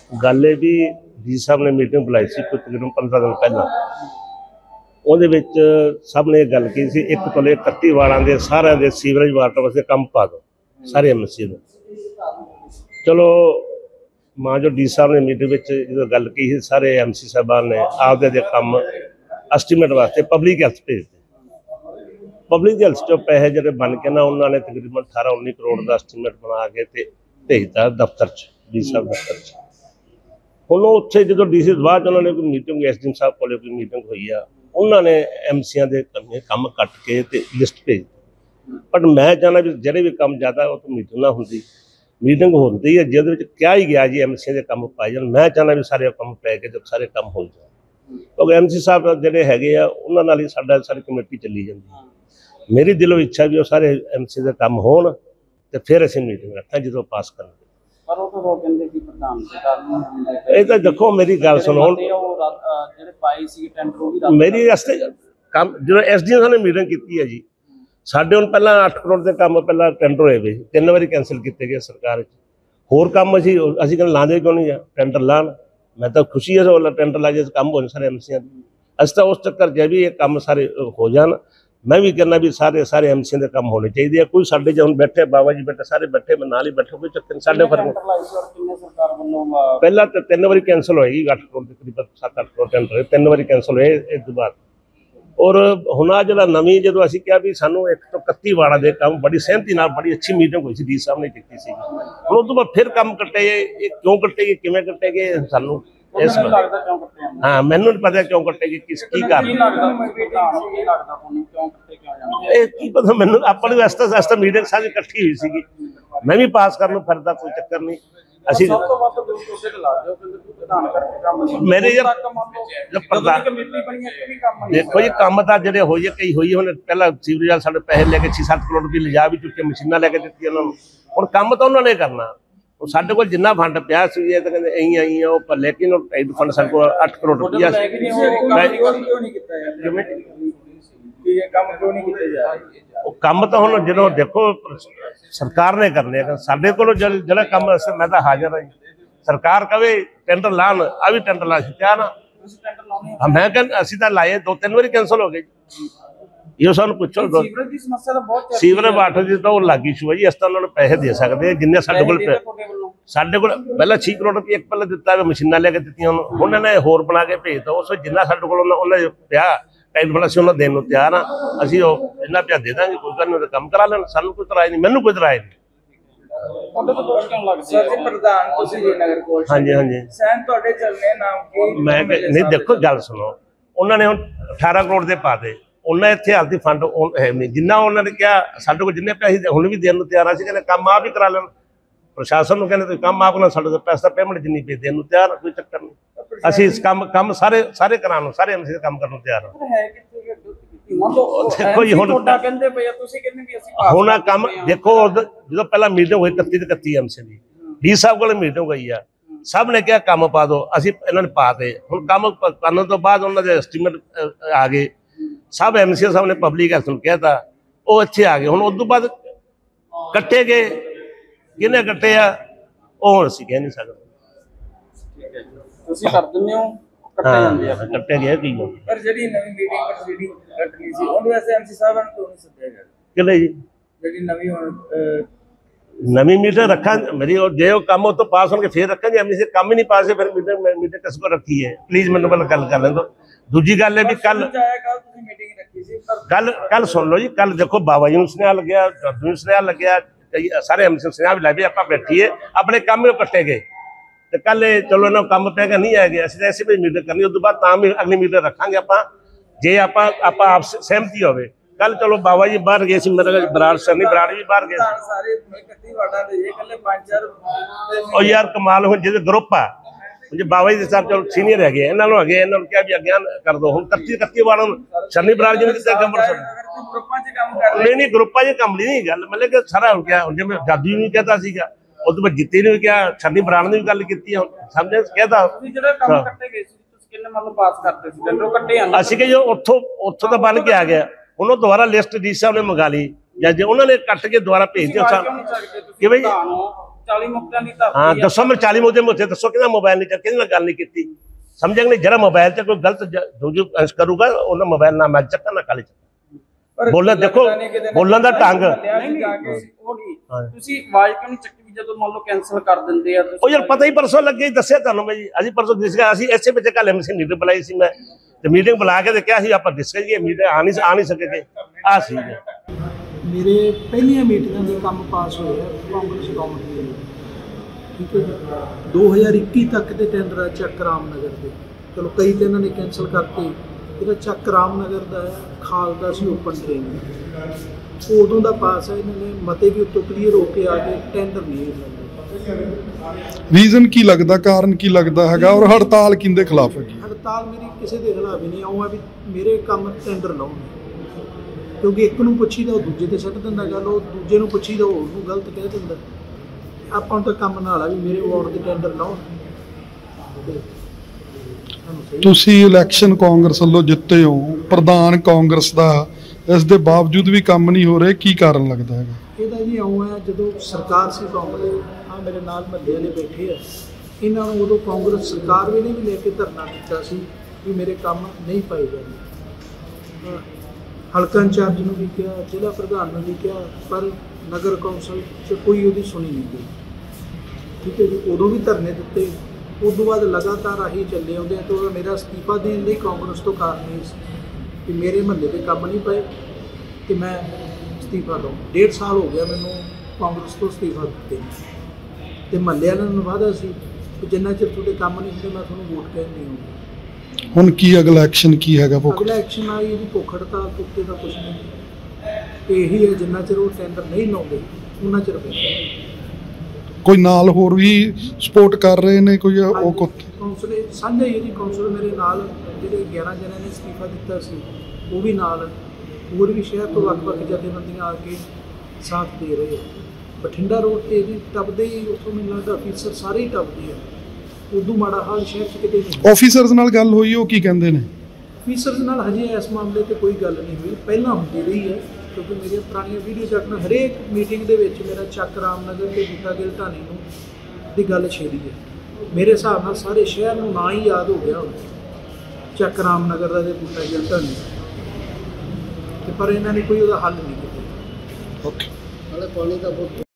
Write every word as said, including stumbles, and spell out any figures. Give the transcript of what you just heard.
गल ये भी डी साहब ने मीटिंग बुलाई सी कुछ तकरीबन पंद्रह दिन पहला ਉਹਦੇ ਵਿੱਚ ਸਭ ਨੇ ਗੱਲ ਕੀਤੀ ਸੀ ਇੱਕ ਤੋਂ ਲੈ इकतीस ਵਾਰਡਾਂ ਦੇ ਸਾਰਿਆਂ ਦੇ ਸੀਵਰੇਜ ਵਾਟਰ ਵਾਸਤੇ ਕੰਮ ਪਾ ਦਿਓ ਸਾਰੇ ਐਮਸੀ ਨੂੰ। ਚਲੋ ਮਾਂ ਜੋ ਡੀ ਸਾਹਿਬ ਨੇ ਮੀਟਿੰਗ ਵਿੱਚ ਜਦੋਂ ਗੱਲ ਕੀਤੀ ਸਾਰੇ ਐਮਸੀ ਸਾਹਿਬਾਨ ਨੇ ਆਪਦੇ ਦੇ ਕੰਮ ਐਸਟੀਮੇਟ ਵਾਸਤੇ ਪਬਲਿਕ ਹੈਲਥ ਭੇਜ ਦਿੱਤੇ। ਪਬਲਿਕ ਹੈਲਥ ਚੋਂ ਪੈਸੇ ਜਿਹੜੇ ਬਣ ਕੇ ਨਾ ਉਹਨਾਂ ਨੇ ਤਕਰੀਬਨ अठारह उन्नीस ਕਰੋੜ ਦਾ ਐਸਟੀਮੇਟ ਬਣਾ ਕੇ ਤੇ ਭੇਜਤਾ ਦਫ਼ਤਰ 'ਚ ਡੀ ਸਾਹਿਬ ਦਫ਼ਤਰ 'ਚ। ਹੁਣ ਉੱਥੇ ਜਦੋਂ ਡੀ ਸੀ ਬਾਅਦ ਉਹਨਾਂ ਨੇ ਕੋਈ ਮੀਟਿੰਗ ਐਸ ਡੀ ਸਾਹਿਬ ਕੋਲ ਕੋਈ ਮੀਟਿੰਗ ਹੋਈ ਆ उन्होंने एमसीआं दे काम कट के ते लिस्ट भेज दी। बट मैं चाहना भी ਜਿਹੜੇ भी काम ज़्यादा वो तो मीटिंग ना होंगी मीटिंग होती है जिहदे क्या ही गया जी एमसीआं के काम पाए जान। मैं चाहना भी सारे काम पै के जब सारे काम हो जाए क्योंकि एमसी साहब ਜਿਹੜੇ ਹੈਗੇ ਆ ਉਹਨਾਂ ਨਾਲ ਹੀ ਸਾਡਾ ਸਾਰੀ ਕਮੇਟੀ ਚੱਲੀ ਜਾਂਦੀ। ਮੇਰੀ ਦਿਲੋਂ ਇੱਛਾ ਵੀ ਉਹ ਸਾਰੇ ਐਮਸੀ ਦੇ ਕੰਮ ਹੋਣ ਤੇ ਫਿਰ ਅਸੀਂ ਮੀਟਿੰਗ ਰੱਖਾਂ ਜਦੋਂ ਪਾਸ ਕਰਾਂਗੇ। पर वो तो कहते कि प्रधान ये तो देखो मेरी गल सुनो मेरी वास्ते काम जो एस डी एम ने मीटिंग की है जी साढ़े हम पहला अठ करोड़ के काम पहला टेंडर होए वे तीन बारी कैंसल किए गए सरकार होर काम असी असी कहते लाते क्यों नहीं टेंडर लान। मैं तो खुशी है टेंडर ला जाए काम हो सारे एमसीआं अस तो उस चक्कर च भी ये काम सारे हो जान। मैं भी कहना भी सारे सारे एमसीआं के काम होने चाहिए। कोई साढ़े जो हम बैठे बाबा जी बैठे सारे बैठे मैं नाल ही बैठे कोई चक्कर नहीं साढ़े फर्क पहला तो तीन बारी कैंसल होएगी अठ करोड़ के करीब सत्त अठ करोड़ टेंडर तीन बारी कैंसल होए इस तो बाद। और हुण आ जिहड़ा नवीं जो असीं कहा भी सानूं एक तो इकतीस वाड़ा दे काम बड़ी सहमति नाल बड़ी अच्छी मीटिंग हुई सी डी साहब ने की सी। हुण उस तो बाद फिर काम कट्टे ये क्यों कट्टे गए किवें कट्टे गए सानूं इस हाँ मैनूं नहीं पता क्यों कट्टे गए किस की कारण की पता मैनूं अपनी वास्ते वास्ते मीटिंग सारी इकट्ठी हुई सी मैं भी पास करन फिरदा कोई चक्कर नहीं। असी मेरे देखो जी काम तो जो हो कई हुई हमने पहला सीवरेज साढ़े पैसे लेके छे सत्त करोड़ रुपये लिजा भी चुके मशीनां लेके दी उन्होंने हुण काम तो उन्होंने करना साढ़े को जिन्ना फंड पिया सी तो कहते अं आई है लेकिन फंड साढ़े को अठ करोड़ रुपया काम तो हम जो देखो सरकार ने करने साढ़े को जो काम मैं तो हाजिर हाँ सरकार कहे टेंडर लान आ भी टेंडर ला क्या ना मैं कह असी तो लाए दो तीन बारी कैंसल हो गए ये सानू पुछो सीवरेज वाटर की तो लग इशू है जी अस तो उन्होंने पैसे दे सकते जिन्ने साढ़े को साढ़े को पहला छे करोड़ रुपये एक पहले दिता मशीनां लेके दित्तियां उन्होंने होर बना के भेजता उस जिन्ना साढ़े को पिया टाइम बड़ा से उन्होंने देने तैयार हाँ असी इन्ना पिया दे देंगे कोई गल नहीं काम करा लें सानू कोई तराज नहीं मैनू कोई तराज नहीं। हाँ जी हाँ जी मैं नहीं देखो गल सुनो उन्होंने हम अठारह करोड़ के पा दे उन्हें इतने हालती फंड है नहीं जिन्ना उन्होंने क्या साढ़े को जिन्ने पैसे हुण भी देने तैयार असीं कहते काम आप ही करा लें प्रशासन को कहते काम आप ना साढ़े पैसा पेमेंट जिन्नी पे देने तैयार कोई चक्कर नहीं असीं इस काम काम सारे सारे कराने सारे एमसी काम करने तैयार देखो जी हुण हुण काम देखो जो पहला मीटिंग हुई इकत्ती इकत्ती एमसी की डी साहब को मीटिंग हुई है सब ने क्या काम पा दो असीं इन्होंने पा दे हुण काम करने तो बाद उन्होंने एस्टीमेट आ गए सब एमसी साहब ने पब्लिक हेल्थ में कहता वो इत्थे आ गए हुण उस तो बाद कट्टे गए किने कट्टे आ वो हुण असीं कह नहीं सकदे कट्टे गए की पर जेहड़ी नवीं मीटिंग प्रोसीडिंग कटनी सी ਉਹਦੇ ਵਾਸਤੇ एमसी ਸਾਹਿਬ ਨੂੰ ਕਿਉਂ ਨਹੀਂ ਸੱਦਿਆ ਗਿਆ ਕਿਲੇ जी ਜਿਹੜੀ ਨਵੀਂ ਹੁਣ नवी मीटिंग रखा मेरी और जो काम हो तो पास होंगे फिर रखा जी एमसी काम ही नहीं पास है फिर मीटिंग मीटिंग किस को रखी है प्लीज मैंने पहले गल कर लें तो दूजी गल है भी कल कल कल सुन लो जी कल देखो बाबा जी स्नेहा लग्या दादू स्नेहा लग्या सारे एमसी स्नेहा भी लै आप बैठिए अपने काम में कट्टे गए तो कल चलो इन्होंने काम पै नहीं आ गया असं ऐसे भी मीटिंग करनी उस बाद अगली मीटिंग रखा आप जे आप आप सहमति हो कल चलो बाबा जी बाहर गए सी मेरे बराड़ सर नहीं बराड़ भी बाहर गए यार कमाल हो जो ग्रुप आ जो बाबा जी सर चलो सीनियर है इन्होंने है इन्होंने क्या भी अज्ञान कर दो हम कत्ती कत्ती वालों शनि बराड़ जी ने नहीं नहीं ग्रुपा च काम नहीं गल मतलब कि सारा हो गया जिवें जादू भी कहता सीगा उस बाद जिते ने भी क्या शनि बराड़ ने भी गल की समझे कहता असं कि जो उतो उतो तो बन के आ गया उन्होंने दोबारा लिस्ट डी साहब ने मंगा ली या जो उन्होंने कट के दोबारा भेज दिया कि भाई ਚਾਲੀ ਮੁਕਤਿਆਂ ਦੀ ਧਰਤੀ ਹਾਂ ਆ। ਦੱਸੋ ਮੈਂ ਚਾਲੀ ਮੁੱਦੇ ਮੁੱਦੇ ਦੱਸੋ ਕਿਹਦਾ ਮੋਬਾਈਲ ਨਹੀਂ ਚੱਕਿਆ ਕਿਹਦੇ ਨਾਲ ਗੱਲ ਨਹੀਂ ਕੀਤੀ ਸਮਝਿਆ ਕਿ ਨਹੀਂ ਜਿਹੜਾ ਮੋਬਾਈਲ ਤੇ ਕੋਈ ਗਲਤ ਦੂਜੀ ਅੰਸ਼ ਕਰੂਗਾ ਉਹਨਾਂ ਮੋਬਾਈਲ ਨਾ ਮੈਂ ਚੱਕਾਂ ਨਾ ਕਾਲੇ ਚੱਕਾਂ ਬੋਲਣ ਦੇਖੋ ਬੋਲਣ ਦਾ ਢੰਗ ਨਹੀਂ ਨਹੀਂ ਉਹ ਨਹੀਂ ਤੁਸੀਂ ਆਵਾਜ਼ ਕਿਉਂ ਨਹੀਂ ਚੱਕੀ ਜਦੋਂ ਮੰਨ ਲਓ ਕੈਂਸਲ ਕਰ ਦਿੰਦੇ ਆ ਉਹ ਯਾਰ ਪਤਾ ਹੀ ਪਰਸੋਂ ਲੱਗੇ ਦੱਸਿਆ ਤੁਹਾਨੂੰ ਮੈਂ ਜੀ ਅਸੀਂ ਪਰਸੋਂ ਦਿਸ ਗਿਆ ਅਸੀਂ ਇਸੇ ਵਿੱਚ ਕੱਲ ਐਮਸੀ ਮੀਟਿੰਗ ਬੁਲਾਈ ਸੀ ਮੈਂ ਤੇ ਮੀਟਿੰਗ ਬੁਲਾ ਕੇ ਤੇ ਕਿਹਾ ਸੀ ਆਪਾਂ ਡਿਸਕਸ ਕਰੀਏ ਮੀਟਿੰਗ ਆ ਨਹੀਂ ਆ ਨਹੀਂ ਸਕੇਗੇ ਆ ਸੀ ਮੇਰੇ ਪਹਿਲੀਆਂ ਮੀਟਿੰਗਾਂ ਦੇ ਕੰਮ ਪਾਸ ਹੋਏ ਆ ਕਾਂਗਰਸ ਗਵਰਨਮੈਂਟ ਦੇ ਠੀਕ ਹੈ ਜੀ ਦੋ ਹਜ਼ਾਰ ਇੱਕੀ ਤੱਕ ਦੇ ਟੈਂਡਰ ਆ ਚੱਕ ਰਾਮਨਗਰ ਦੇ ਚਲੋ ਕਈ ਤਾਂ ਇਹਨਾਂ ਨੇ ਕੈਂਸਲ ਕਰਤੇ ਜਿਹੜਾ ਚੱਕ ਰਾਮਨਗਰ ਦਾ ਹੈ ਖਾਲ ਦਾ ਸੀ ਓਪਨ ਟ੍ਰੇਨ ਉਦੋਂ ਦਾ ਪਾਸ ਹੈ ਇਹਨਾਂ ਨੇ ਮਤੇ ਵੀ ਉੱਤੋਂ ਕਲੀਅਰ ਹੋ ਕੇ ਆ ਕੇ ਟੈਂਡਰ ਨਹੀਂ ਲੈਂਦੇ ਰੀਜ਼ਨ ਕੀ ਲੱਗਦਾ ਕਾਰਨ ਕੀ ਲੱਗਦਾ ਹੈਗਾ ਔਰ ਹੜਤਾਲ ਕਿੰਦੇ ਖਿਲਾਫ ਹੈਗੀ ਹੜਤਾਲ ਮੇਰੀ ਕਿਸੇ ਦੇ ਖਿਲਾਫ ਹੀ ਨਹੀਂ ਆਉਂ ਆ ਵੀ ਮੇਰੇ ਕੰਮ ਟੈਂਡਰ ਲਾਉਣ ਕਿਉਂਕਿ ਇੱਕ ਨੂੰ ਪੁੱਛੀਦਾ ਉਹ ਦੂਜੇ ਤੇ ਸੁੱਟ ਦਿੰਦਾ ਗੱਲ ਉਹ ਦੂਜੇ ਨੂੰ ਪੁੱਛੀਦਾ ਉਹ ਉਹਨੂੰ ਗਲਤ ਕਹਿ ਦਿੰਦਾ ਆਪਾਂ ਨੂੰ ਤਾਂ ਕੰਮ ਨਾਲ ਆ ਵੀ ਮੇਰੇ ਵਾਰਡ ਦੇ ਟੈਂਡਰ ਲਾਉਣ ਤੁਸੀਂ ਇਲੈਕਸ਼ਨ ਕਾਂਗਰਸ ਵੱਲੋਂ ਜਿੱਤੇ ਹੋ ਪ੍ਰਧਾਨ ਕਾਂਗਰਸ ਦਾ ਇਸ ਦੇ ਬਾਵਜੂਦ ਵੀ ਕੰਮ ਨਹੀਂ ਹੋ ਰਹੇ ਕੀ ਕਾਰਨ ਲੱਗਦਾ ਹੈਗਾ ਇਹਦਾ ਜੀ ਆਉਂ ਹੈ ਜਦੋਂ ਸਰਕਾਰ ਸੀ ਕਾਂਗਰਸ ਆ ਮੇਰੇ ਨਾਲ ਮੱਲੇ ਵਾਲੇ ਬੈਠੇ ਆ ਇਹਨਾਂ ਨੂੰ ਉਦੋਂ ਕਾਂਗਰਸ ਸਰਕਾਰ ਵੇਲੇ ਵੀ ਲੈ ਕੇ ਧਰਨਾ ਦਿੱਤਾ ਸੀ ਵੀ ਮੇਰੇ ਕੰਮ ਨਹੀਂ ਪਾਏ ਜਾਂਦੇ ਹਲਕਾ ਇੰਚਾਰਜ ਨੂੰ ਵੀ ਕਿਹਾ ਜ਼ਿਲ੍ਹਾ ਪ੍ਰਧਾਨ ਨੂੰ ਵੀ ਕਿਹਾ ਪਰ ਨਗਰ ਕੌਂਸਲ 'ਚ ਕੋਈ ਉਹਦੀ ਸੁਣੀ ਨਹੀਂ ਗਈ ਠੀਕ ਹੈ ਜੀ ਉਦੋਂ ਵੀ ਧਰਨੇ ਦਿੱਤੇ ਉਸ ਤੋਂ ਬਾਅਦ ਲਗਾਤਾਰ ਆਹੀ ਚੱਲੇ ਆਉਂਦੇ ਆ ਤਾਂ ਮੇਰਾ ਅਸਤੀਫਾ ਦੇਣ ਲਈ ਕਾਂਗਰਸ ਤੋਂ ਕਾਰਨ ਇਹ ਸੀ ਕਿ ਮੇਰੇ ਮਹੱਲੇ ਦੇ ਕੰਮ ਨਹੀਂ ਪਏ ਤੇ ਮੈਂ ਅਸਤੀਫਾ ਦਊਂ ਡੇਢ ਸਾਲ ਹੋ ਗਿਆ ਮੈਨੂੰ ਕਾਂਗਰਸ ਤੋਂ ਅਸਤੀਫਾ ਦਿੱਤੇ ਤੇ ਮਹੱਲੇ ਵਾਲਿਆਂ ਨੂੰ ਵਾਅਦਾ ਸੀ ਕਿ ਜਿੰਨਾ ਚਿਰ ਤੁਹਾਡੇ ਕੰਮ ਨਹੀਂ ਹੁੰਦੇ ਮੈਂ ਤੁਹਾਨੂੰ ਵੋਟ ਕਹਿਣ ਨਹੀਂ ਆਉਂਗਾ ਹੁਣ ਕੀ ਅਗਲਾ ਐਕਸ਼ਨ ਕੀ ਹੈਗਾ ਭੁੱਖ ਅਗਲਾ ਐਕਸ਼ਨ ਆਈ ਇਹਦੀ ਭੁੱਖ ਹੜਤਾਲ ਉੱਤੇ ਤਾਂ ਕੁਛ ਨਹੀਂ ਇਹੀ ਹੈ ਜਿੰਨਾ ਚਿਰ ਉਹ ਟੈਂਡਰ ਨਹੀਂ ਲਾਉਂਦੇ ਉਹਨਾਂ ਚਿਰ ਕੋਈ ਨਾਲ ਹੋਰ ਵੀ ਸਪੋਰਟ ਕਰ ਰਹੇ ਨੇ ਕੋਈ ਉਹ ਕੌਂਸਲ ਸਾਂਝਾ ਹੀ ਹੈ ਜੀ ਕੌਂਸਲ ਮੇਰੇ ਨਾਲ ਜਿਹੜੇ ਗਿਆਰਾਂ ਜਣਿਆਂ ਨੇ ਅਸਤੀਫਾ ਦਿੱਤਾ ਸੀ ਉਹ ਵੀ ਨਾਲ ਹੋਰ ਵੀ ਸ਼ਹਿਰ ਤੋਂ ਵੱਖ ਵੱਖ ਜਥੇਬੰਦੀਆਂ ਆ ਕੇ ਸਾਥ ਦੇ ਰਹੇ ਬਠਿੰਡਾ ਰੋਡ 'ਤੇ ਵੀ ਟੱਪਦੇ ਹੀ ਉੱਥੋਂ ਮੈਨੂੰ ਲੱਗਦਾ ਅਫੀਸਰ ਸਾਰੇ ਹੀ ਟੱਪਦੇ ਆ ਉਦੋਂ ਮਾੜਾ ਹਾਲ ਸ਼ਹਿਰ 'ਚ ਕਿਤੇ ਨਹੀਂ ਆਫੀਸਰਸ ਨਾਲ ਗੱਲ ਹੋਈ ਉਹ ਕੀ ਕਹਿੰਦੇ ਨੇ ਅਫੀਸਰਸ ਨਾਲ ਹਜੇ ਇਸ ਮਾਮਲੇ 'ਤੇ ਕੋਈ ਗੱਲ ਨਹੀਂ ਹੋਈ ਪਹਿਲਾਂ ਹੁੰਦੀ ਰਹੀ ਹੈ ਕਿਉਂਕਿ ਮੇਰੀਆਂ ਪੁਰਾਣੀਆਂ ਵੀਡੀਓ ਚੱਕ ਮੈਂ ਹਰੇਕ ਮੀਟਿੰਗ ਦੇ ਵਿੱਚ ਮੇਰਾ ਚੱਕ ਰਾਮਨਗਰ ਤੇ ਬੂਟਾ ਗਿੱਲ ਢਾਣੀ ਨੂੰ ਦੀ ਗੱਲ ਛੇੜੀ ਹੈ ਮੇਰੇ ਹਿਸਾਬ ਨਾਲ ਸਾਰੇ ਸ਼ਹਿਰ ਨੂੰ ਨਾ ਹੀ ਯਾਦ ਹੋ ਗਿਆ ਹੁਣ ਚੱਕ ਰਾਮਨਗਰ ਦਾ ਤੇ ਬੂਟਾ ਗਿੱਲ ਢਾਣੀ ਤੇ ਪਰ ਇਹਨਾਂ ਨੇ ਕੋਈ ਉਹਦਾ ਹੱਲ ਨਹੀਂ ਕੀਤਾ ਓਕੇ